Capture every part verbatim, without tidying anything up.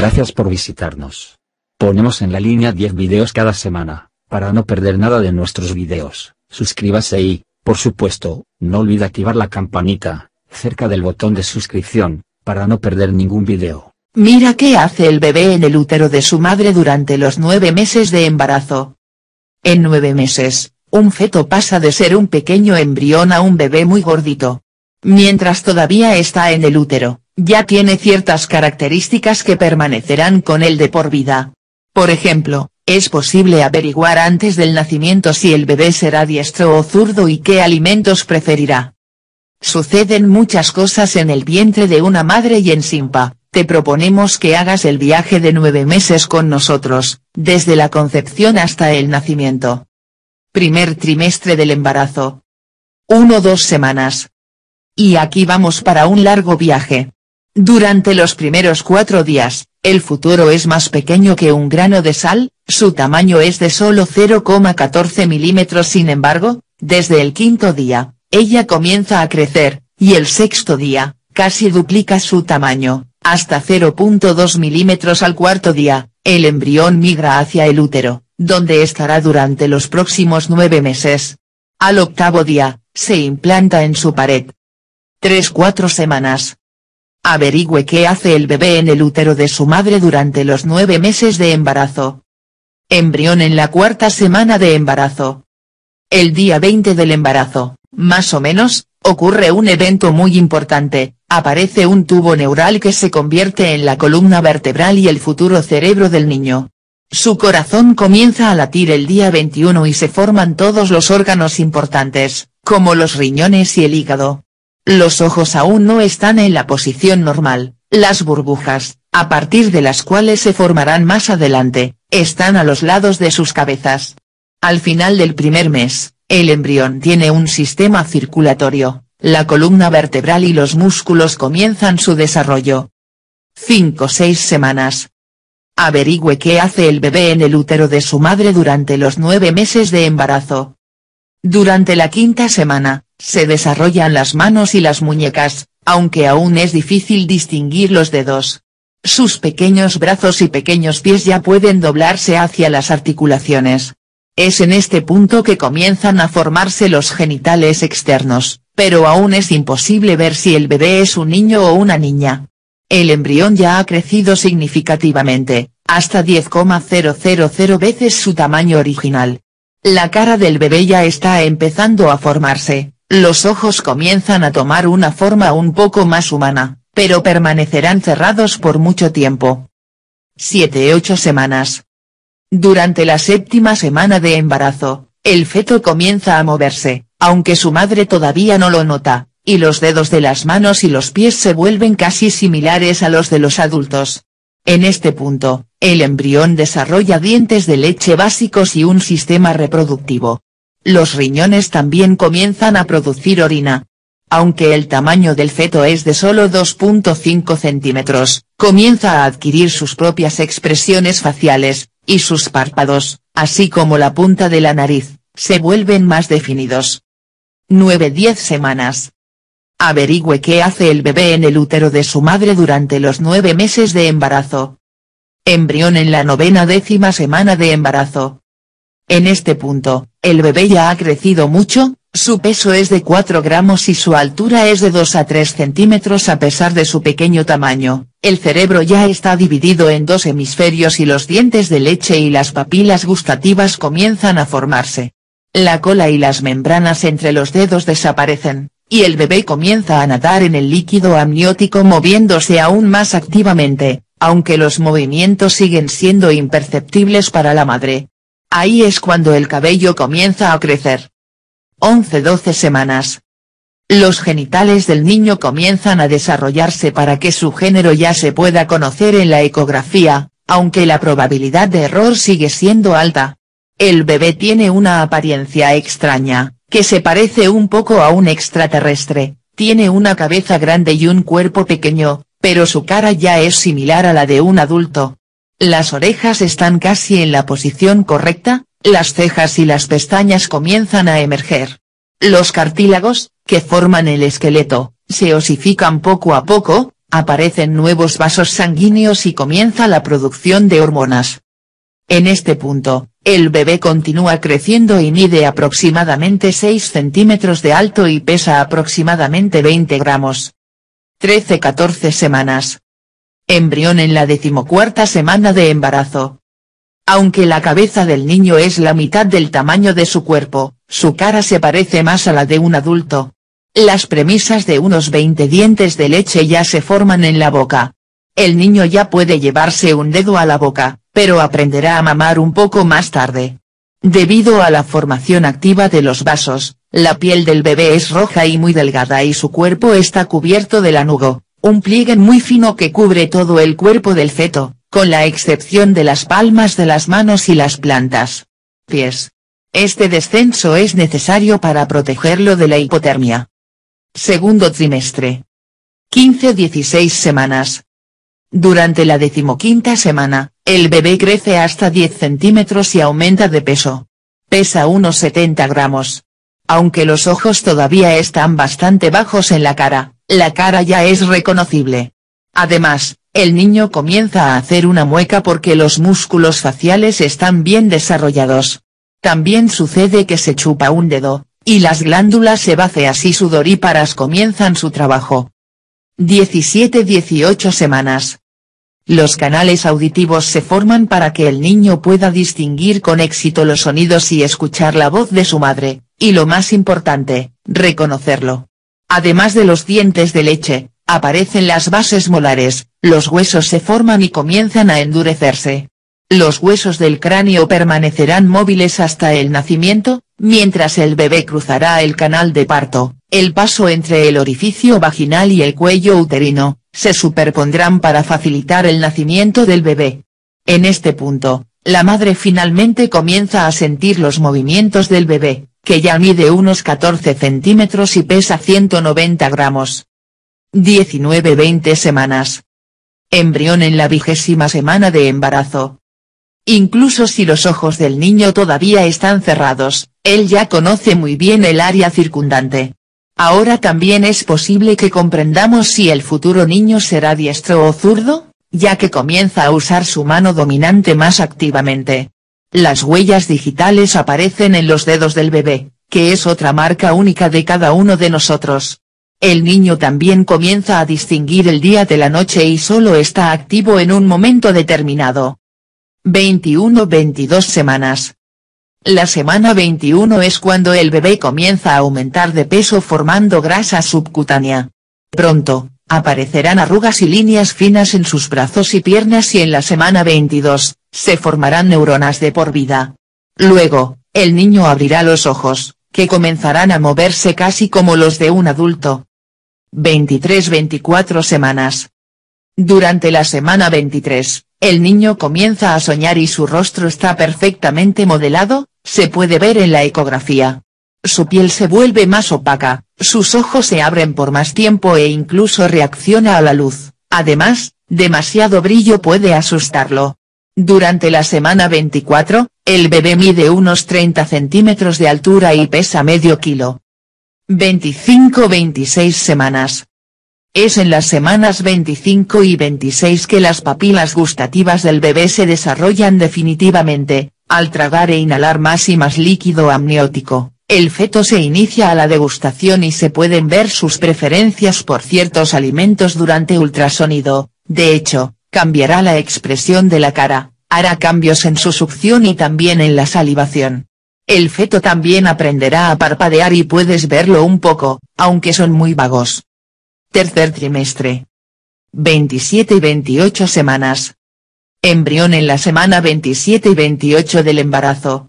Gracias por visitarnos. Ponemos en la línea diez videos cada semana. Para no perder nada de nuestros videos, suscríbase y, por supuesto, no olvide activar la campanita, cerca del botón de suscripción, para no perder ningún video. Mira qué hace el bebé en el útero de su madre durante los nueve meses de embarazo. En nueve meses, un feto pasa de ser un pequeño embrión a un bebé muy gordito. Mientras todavía está en el útero, ya tiene ciertas características que permanecerán con él de por vida. Por ejemplo, es posible averiguar antes del nacimiento si el bebé será diestro o zurdo y qué alimentos preferirá. Suceden muchas cosas en el vientre de una madre y en Simpa, te proponemos que hagas el viaje de nueve meses con nosotros, desde la concepción hasta el nacimiento. Primer trimestre del embarazo. Uno o dos semanas. Y aquí vamos para un largo viaje. Durante los primeros cuatro días, el futuro es más pequeño que un grano de sal, su tamaño es de solo cero coma catorce milímetros. Sin embargo, desde el quinto día, ella comienza a crecer, y el sexto día, casi duplica su tamaño, hasta cero punto dos milímetros. Al cuarto día, el embrión migra hacia el útero, donde estará durante los próximos nueve meses. Al octavo día, se implanta en su pared. tres cuatro semanas. Averigüe qué hace el bebé en el útero de su madre durante los nueve meses de embarazo. Embrión en la cuarta semana de embarazo. El día veinte del embarazo, más o menos, ocurre un evento muy importante, aparece un tubo neural que se convierte en la columna vertebral y el futuro cerebro del niño. Su corazón comienza a latir el día veintiuno y se forman todos los órganos importantes, como los riñones y el hígado. Los ojos aún no están en la posición normal, las burbujas, a partir de las cuales se formarán más adelante, están a los lados de sus cabezas. Al final del primer mes, el embrión tiene un sistema circulatorio, la columna vertebral y los músculos comienzan su desarrollo. cinco seis semanas. Averigüe qué hace el bebé en el útero de su madre durante los nueve meses de embarazo. Durante la quinta semana, se desarrollan las manos y las muñecas, aunque aún es difícil distinguir los dedos. Sus pequeños brazos y pequeños pies ya pueden doblarse hacia las articulaciones. Es en este punto que comienzan a formarse los genitales externos, pero aún es imposible ver si el bebé es un niño o una niña. El embrión ya ha crecido significativamente, hasta diez coma cero cero cero veces su tamaño original. La cara del bebé ya está empezando a formarse. Los ojos comienzan a tomar una forma un poco más humana, pero permanecerán cerrados por mucho tiempo. siete ocho semanas. Durante la séptima semana de embarazo, el feto comienza a moverse, aunque su madre todavía no lo nota, y los dedos de las manos y los pies se vuelven casi similares a los de los adultos. En este punto, el embrión desarrolla dientes de leche básicos y un sistema reproductivo. Los riñones también comienzan a producir orina. Aunque el tamaño del feto es de solo dos punto cinco centímetros, comienza a adquirir sus propias expresiones faciales, y sus párpados, así como la punta de la nariz, se vuelven más definidos. nueve diez semanas. Averigüe qué hace el bebé en el útero de su madre durante los nueve meses de embarazo. Embrión en la novena décima semana de embarazo. En este punto, el bebé ya ha crecido mucho, su peso es de cuatro gramos y su altura es de dos a tres centímetros. A pesar de su pequeño tamaño, el cerebro ya está dividido en dos hemisferios y los dientes de leche y las papilas gustativas comienzan a formarse. La cola y las membranas entre los dedos desaparecen, y el bebé comienza a nadar en el líquido amniótico moviéndose aún más activamente, aunque los movimientos siguen siendo imperceptibles para la madre. Ahí es cuando el cabello comienza a crecer. once doce semanas. Los genitales del niño comienzan a desarrollarse para que su género ya se pueda conocer en la ecografía, aunque la probabilidad de error sigue siendo alta. El bebé tiene una apariencia extraña, que se parece un poco a un extraterrestre, tiene una cabeza grande y un cuerpo pequeño, pero su cara ya es similar a la de un adulto. Las orejas están casi en la posición correcta, las cejas y las pestañas comienzan a emerger. Los cartílagos, que forman el esqueleto, se osifican poco a poco, aparecen nuevos vasos sanguíneos y comienza la producción de hormonas. En este punto, el bebé continúa creciendo y mide aproximadamente seis centímetros de alto y pesa aproximadamente veinte gramos. trece a catorce semanas. Embrión en la decimocuarta semana de embarazo. Aunque la cabeza del niño es la mitad del tamaño de su cuerpo, su cara se parece más a la de un adulto. Las premisas de unos veinte dientes de leche ya se forman en la boca. El niño ya puede llevarse un dedo a la boca, pero aprenderá a mamar un poco más tarde. Debido a la formación activa de los vasos, la piel del bebé es roja y muy delgada y su cuerpo está cubierto de lanugo, un pliegue muy fino que cubre todo el cuerpo del feto, con la excepción de las palmas de las manos y las plantas. Pies. Este descenso es necesario para protegerlo de la hipotermia. Segundo trimestre. quince a dieciséis semanas. Durante la decimoquinta semana, el bebé crece hasta diez centímetros y aumenta de peso. Pesa unos setenta gramos. Aunque los ojos todavía están bastante bajos en la cara, la cara ya es reconocible. Además, el niño comienza a hacer una mueca porque los músculos faciales están bien desarrollados. También sucede que se chupa un dedo, y las glándulas sebáceas y sudoríparas comienzan su trabajo. diecisiete a dieciocho semanas. Los canales auditivos se forman para que el niño pueda distinguir con éxito los sonidos y escuchar la voz de su madre, y lo más importante, reconocerlo. Además de los dientes de leche, aparecen las bases molares, los huesos se forman y comienzan a endurecerse. Los huesos del cráneo permanecerán móviles hasta el nacimiento, mientras el bebé cruzará el canal de parto. El paso entre el orificio vaginal y el cuello uterino, se superpondrán para facilitar el nacimiento del bebé. En este punto, la madre finalmente comienza a sentir los movimientos del bebé, que ya mide unos catorce centímetros y pesa ciento noventa gramos. diecinueve a veinte semanas. Embrión en la vigésima semana de embarazo. Incluso si los ojos del niño todavía están cerrados, él ya conoce muy bien el área circundante. Ahora también es posible que comprendamos si el futuro niño será diestro o zurdo, ya que comienza a usar su mano dominante más activamente. Las huellas digitales aparecen en los dedos del bebé, que es otra marca única de cada uno de nosotros. El niño también comienza a distinguir el día de la noche y solo está activo en un momento determinado. veintiuno a veintidós semanas. La semana veintiuno es cuando el bebé comienza a aumentar de peso formando grasa subcutánea. Pronto, aparecerán arrugas y líneas finas en sus brazos y piernas y en la semana veintidós, se formarán neuronas de por vida. Luego, el niño abrirá los ojos, que comenzarán a moverse casi como los de un adulto. veintitrés a veinticuatro semanas. Durante la semana veintitrés, el niño comienza a soñar y su rostro está perfectamente modelado, se puede ver en la ecografía. Su piel se vuelve más opaca, sus ojos se abren por más tiempo e incluso reacciona a la luz, además, demasiado brillo puede asustarlo. Durante la semana veinticuatro, el bebé mide unos treinta centímetros de altura y pesa medio kilo. veinticinco a veintiséis semanas. Es en las semanas veinticinco y veintiséis que las papilas gustativas del bebé se desarrollan definitivamente, al tragar e inhalar más y más líquido amniótico, el feto se inicia a la degustación y se pueden ver sus preferencias por ciertos alimentos durante ultrasonido, de hecho, cambiará la expresión de la cara, hará cambios en su succión y también en la salivación. El feto también aprenderá a parpadear y puedes verlo un poco, aunque son muy vagos. Tercer trimestre. veintisiete y veintiocho semanas. Embrión en la semana veintisiete y veintiocho del embarazo.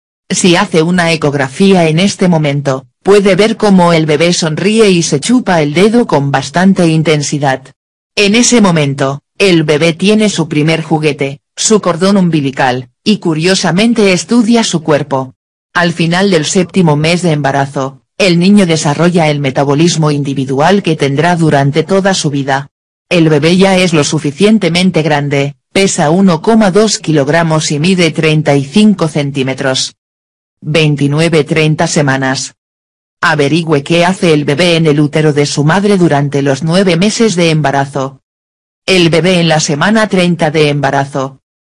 Si hace una ecografía en este momento, puede ver cómo el bebé sonríe y se chupa el dedo con bastante intensidad. En ese momento, el bebé tiene su primer juguete, su cordón umbilical, y curiosamente estudia su cuerpo. Al final del séptimo mes de embarazo, el niño desarrolla el metabolismo individual que tendrá durante toda su vida. El bebé ya es lo suficientemente grande, pesa uno coma dos kilogramos y mide treinta y cinco centímetros. veintinueve a treinta semanas. Averigüe qué hace el bebé en el útero de su madre durante los nueve meses de embarazo. El bebé en la semana treinta de embarazo.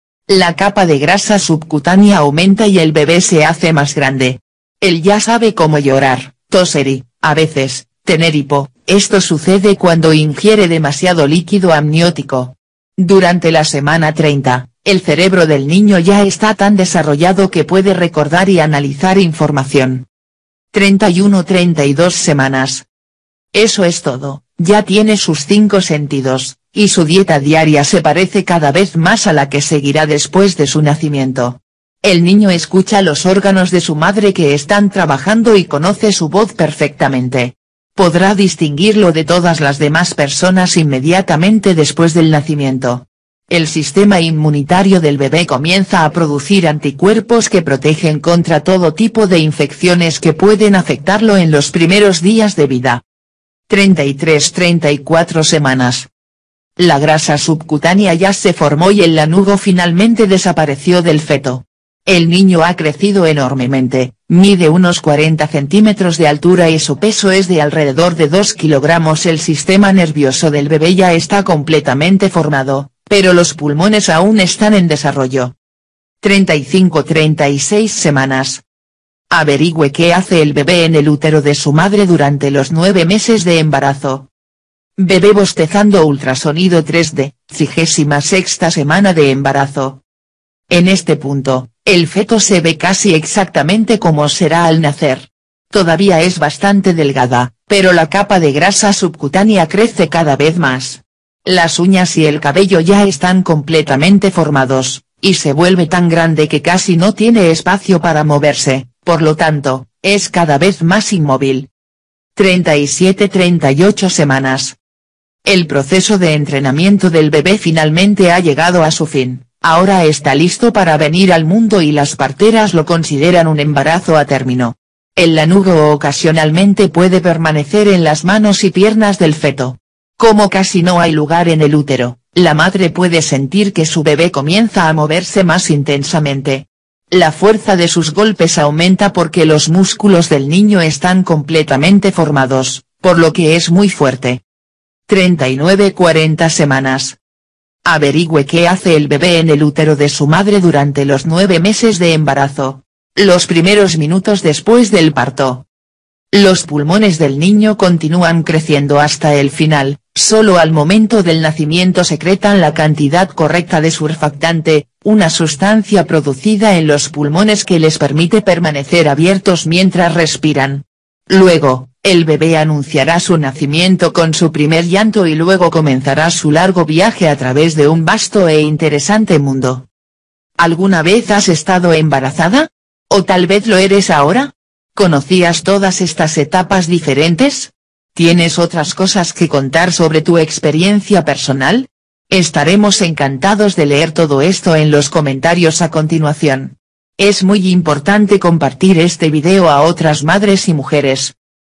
La capa de grasa subcutánea aumenta y el bebé se hace más grande. Él ya sabe cómo llorar, toser y, a veces, tener hipo. Esto sucede cuando ingiere demasiado líquido amniótico. Durante la semana treinta, el cerebro del niño ya está tan desarrollado que puede recordar y analizar información. treinta y una a treinta y dos semanas. Eso es todo, ya tiene sus cinco sentidos, y su dieta diaria se parece cada vez más a la que seguirá después de su nacimiento. El niño escucha los órganos de su madre que están trabajando y conoce su voz perfectamente. Podrá distinguirlo de todas las demás personas inmediatamente después del nacimiento. El sistema inmunitario del bebé comienza a producir anticuerpos que protegen contra todo tipo de infecciones que pueden afectarlo en los primeros días de vida. treinta y tres a treinta y cuatro semanas. La grasa subcutánea ya se formó y el lanugo finalmente desapareció del feto. El niño ha crecido enormemente, mide unos cuarenta centímetros de altura y su peso es de alrededor de dos kilogramos. El sistema nervioso del bebé ya está completamente formado, pero los pulmones aún están en desarrollo. treinta y cinco a treinta y seis semanas. Averigüe qué hace el bebé en el útero de su madre durante los nueve meses de embarazo. Bebé bostezando ultrasonido tres D, trigésima sexta semana de embarazo. En este punto, el feto se ve casi exactamente como será al nacer. Todavía es bastante delgada, pero la capa de grasa subcutánea crece cada vez más. Las uñas y el cabello ya están completamente formados, y se vuelve tan grande que casi no tiene espacio para moverse, por lo tanto, es cada vez más inmóvil. treinta y siete a treinta y ocho semanas. El proceso de entrenamiento del bebé finalmente ha llegado a su fin. Ahora está listo para venir al mundo y las parteras lo consideran un embarazo a término. El lanugo ocasionalmente puede permanecer en las manos y piernas del feto. Como casi no hay lugar en el útero, la madre puede sentir que su bebé comienza a moverse más intensamente. La fuerza de sus golpes aumenta porque los músculos del niño están completamente formados, por lo que es muy fuerte. treinta y nueve a cuarenta semanas. Averigüe qué hace el bebé en el útero de su madre durante los nueve meses de embarazo. Los primeros minutos después del parto. Los pulmones del niño continúan creciendo hasta el final, solo al momento del nacimiento secretan la cantidad correcta de surfactante, una sustancia producida en los pulmones que les permite permanecer abiertos mientras respiran. Luego, el bebé anunciará su nacimiento con su primer llanto y luego comenzará su largo viaje a través de un vasto e interesante mundo. ¿Alguna vez has estado embarazada? ¿O tal vez lo eres ahora? ¿Conocías todas estas etapas diferentes? ¿Tienes otras cosas que contar sobre tu experiencia personal? Estaremos encantados de leer todo esto en los comentarios a continuación. Es muy importante compartir este video a otras madres y mujeres.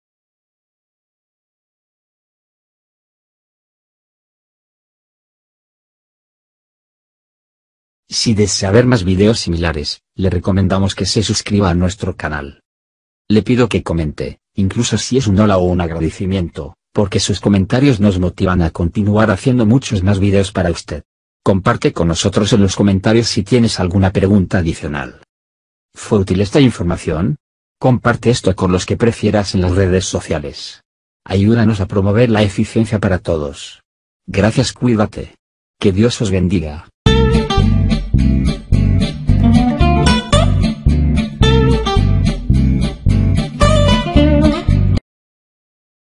Si desea ver más videos similares, le recomendamos que se suscriba a nuestro canal. Le pido que comente, incluso si es un hola o un agradecimiento, porque sus comentarios nos motivan a continuar haciendo muchos más videos para usted. Comparte con nosotros en los comentarios si tienes alguna pregunta adicional. ¿Fue útil esta información? Comparte esto con los que prefieras en las redes sociales. Ayúdanos a promover la eficiencia para todos. Gracias, cuídate. Que Dios os bendiga.